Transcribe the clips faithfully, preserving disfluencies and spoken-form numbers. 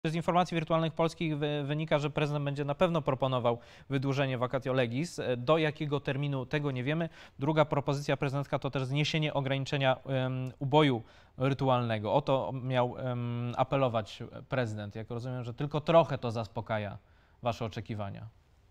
Z informacji wirtualnych polskich wynika, że prezydent będzie na pewno proponował wydłużenie vacatio legis. Do jakiego terminu tego nie wiemy. Druga propozycja prezydencka to też zniesienie ograniczenia um, uboju rytualnego. O to miał um, apelować prezydent. Jak rozumiem, że tylko trochę to zaspokaja wasze oczekiwania.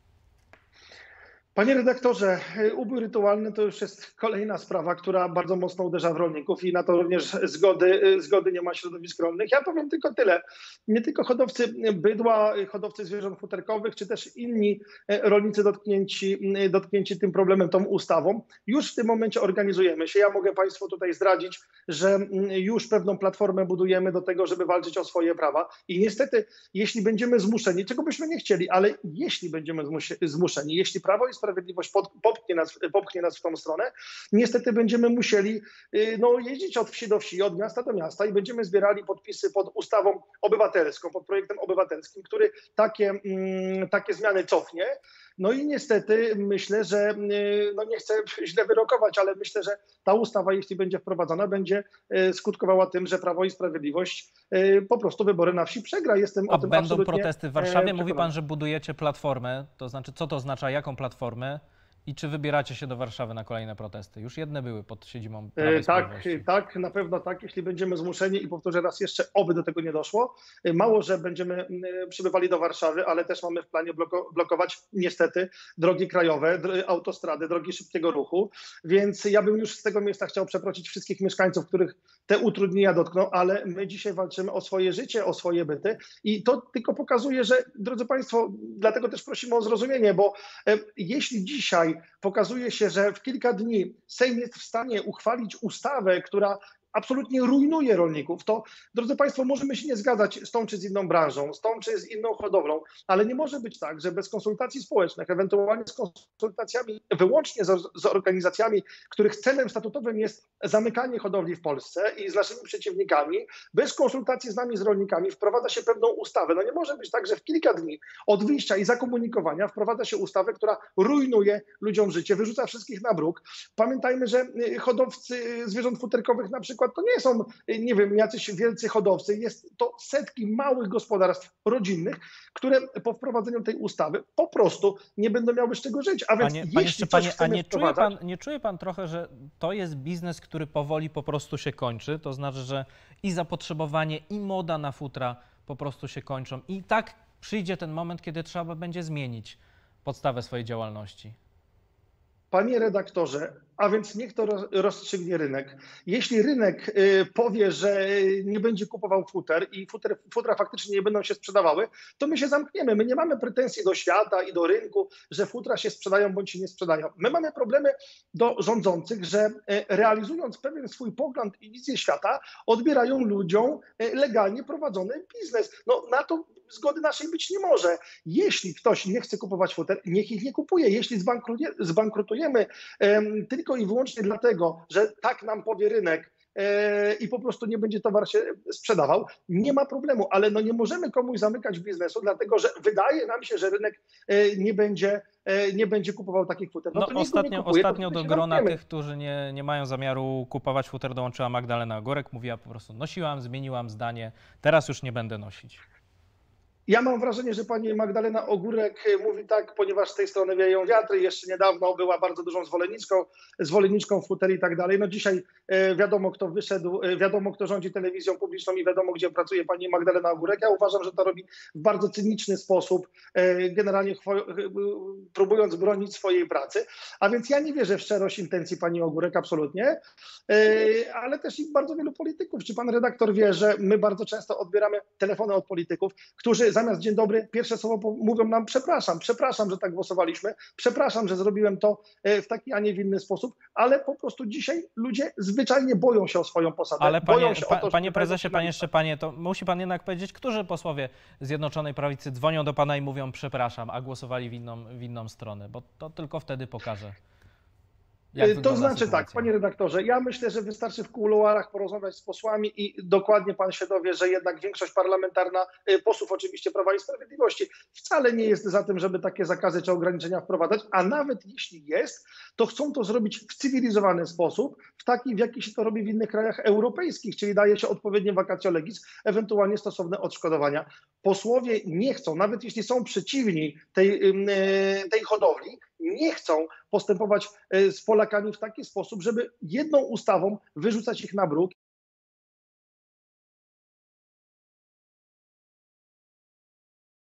Panie redaktorze, ubój rytualny to już jest kolejna sprawa, która bardzo mocno uderza w rolników i na to również zgody, zgody nie ma środowisk rolnych. Ja powiem tylko tyle. Nie tylko hodowcy bydła, hodowcy zwierząt futerkowych, czy też inni rolnicy dotknięci, dotknięci tym problemem, tą ustawą, już w tym momencie organizujemy się. Ja mogę Państwu tutaj zdradzić, że już pewną platformę budujemy do tego, żeby walczyć o swoje prawa. I niestety, jeśli będziemy zmuszeni, czego byśmy nie chcieli, ale jeśli będziemy zmuszeni, jeśli Prawo i Sprawiedliwość popchnie nas, popchnie nas w tą stronę, niestety będziemy musieli no, jeździć od wsi do wsi, od miasta do miasta i będziemy zbierali podpisy pod ustawą obywatelską, pod projektem obywatelskim, który takie, takie zmiany cofnie. No i niestety myślę, że, no nie chcę źle wyrokować, ale myślę, że ta ustawa, jeśli będzie wprowadzona, będzie skutkowała tym, że Prawo i Sprawiedliwość po prostu wybory na wsi przegra. Jestem A o tym będą absolutnie protesty w Warszawie? Mówi przekonany. pan, że budujecie platformę. To znaczy, co to oznacza, jaką platformę? I czy wybieracie się do Warszawy na kolejne protesty? Już jedne były pod siedzibą Prawa i Tak, Sprawiedliwości. tak, na pewno tak, jeśli będziemy zmuszeni i powtórzę raz jeszcze, oby do tego nie doszło. Mało, że będziemy przybywali do Warszawy, ale też mamy w planie bloko blokować niestety drogi krajowe, autostrady, drogi szybkiego ruchu, więc ja bym już z tego miejsca chciał przeprosić wszystkich mieszkańców, których te utrudnienia dotkną, ale my dzisiaj walczymy o swoje życie, o swoje byty i to tylko pokazuje, że drodzy Państwo, dlatego też prosimy o zrozumienie, bo e, jeśli dzisiaj pokazuje się, że w kilka dni Sejm jest w stanie uchwalić ustawę, która absolutnie rujnuje rolników, to drodzy Państwo, możemy się nie zgadzać z tą czy z inną branżą, z tą czy z inną hodowlą, ale nie może być tak, że bez konsultacji społecznych, ewentualnie z konsultacjami wyłącznie z, z organizacjami, których celem statutowym jest zamykanie hodowli w Polsce i z naszymi przeciwnikami, bez konsultacji z nami, z rolnikami wprowadza się pewną ustawę. No nie może być tak, że w kilka dni od wyjścia i zakomunikowania wprowadza się ustawę, która rujnuje ludziom życie, wyrzuca wszystkich na bruk. Pamiętajmy, że hodowcy zwierząt futerkowych na przykład to nie są, nie wiem, jacyś wielcy hodowcy, jest to setki małych gospodarstw rodzinnych, które po wprowadzeniu tej ustawy po prostu nie będą miały z czego żyć. A więc Panie, jeśli panie coś Szczepanie, a chcemy nie czuje, wprowadzać... pan, nie czuje pan trochę, że to jest biznes, który powoli po prostu się kończy? To znaczy, że i zapotrzebowanie, i moda na futra po prostu się kończą. I tak przyjdzie ten moment, kiedy trzeba będzie zmienić podstawę swojej działalności. Panie redaktorze, a więc niech to rozstrzygnie rynek. Jeśli rynek powie, że nie będzie kupował futer i futer, futra faktycznie nie będą się sprzedawały, to my się zamkniemy. My nie mamy pretensji do świata i do rynku, że futra się sprzedają bądź się nie sprzedają. My mamy problemy do rządzących, że realizując pewien swój pogląd i wizję świata, odbierają ludziom legalnie prowadzony biznes. No na to zgody naszej być nie może. Jeśli ktoś nie chce kupować futer, niech ich nie kupuje. Jeśli zbankrutuje, zbankrutujemy um, tylko i wyłącznie dlatego, że tak nam powie rynek e, i po prostu nie będzie towar się sprzedawał, nie ma problemu, ale no nie możemy komuś zamykać biznesu, dlatego że wydaje nam się, że rynek e, nie będzie e, nie będzie kupował takich futer. No, No to ostatnio nie kupuje, ostatnio to do się grona zamkniemy. tych, którzy nie, nie mają zamiaru kupować futer, dołączyła Magdalena Ogórek. Mówiła po prostu, nosiłam, zmieniłam zdanie, teraz już nie będę nosić. Ja mam wrażenie, że pani Magdalena Ogórek mówi tak, ponieważ z tej strony wieją wiatry. Jeszcze niedawno była bardzo dużą zwolenniczką, zwolenniczką futer i tak dalej. No dzisiaj wiadomo, kto wyszedł, wiadomo, kto rządzi telewizją publiczną i wiadomo, gdzie pracuje pani Magdalena Ogórek. Ja uważam, że to robi w bardzo cyniczny sposób, generalnie próbując bronić swojej pracy. A więc ja nie wierzę w szczerość intencji pani Ogórek, absolutnie, ale też i bardzo wielu polityków. Czy pan redaktor wie, że my bardzo często odbieramy telefony od polityków, którzy zamiast dzień dobry, pierwsze słowo mówią nam przepraszam, przepraszam, że tak głosowaliśmy, przepraszam, że zrobiłem to w taki, a nie w inny sposób, ale po prostu dzisiaj ludzie zwyczajnie boją się o swoją posadę. Ale boją panie, się pa, o to, panie prezesie, panie Szczepanie, to musi pan jednak powiedzieć, którzy posłowie Zjednoczonej Prawicy dzwonią do pana i mówią przepraszam, a głosowali w inną, w inną stronę, bo to tylko wtedy pokaże. Jak To wygląda znaczy sytuacja? tak, panie redaktorze, ja myślę, że wystarczy w kuluarach porozmawiać z posłami i dokładnie pan się dowie, że jednak większość parlamentarna, posłów oczywiście Prawa i Sprawiedliwości, wcale nie jest za tym, żeby takie zakazy czy ograniczenia wprowadzać, a nawet jeśli jest, to chcą to zrobić w cywilizowany sposób, w taki, w jaki się to robi w innych krajach europejskich, czyli daje się odpowiednie vacatio legis, ewentualnie stosowne odszkodowania. Posłowie nie chcą, nawet jeśli są przeciwni tej, tej hodowli, nie chcą postępować z Polakami w taki sposób, żeby jedną ustawą wyrzucać ich na bruk.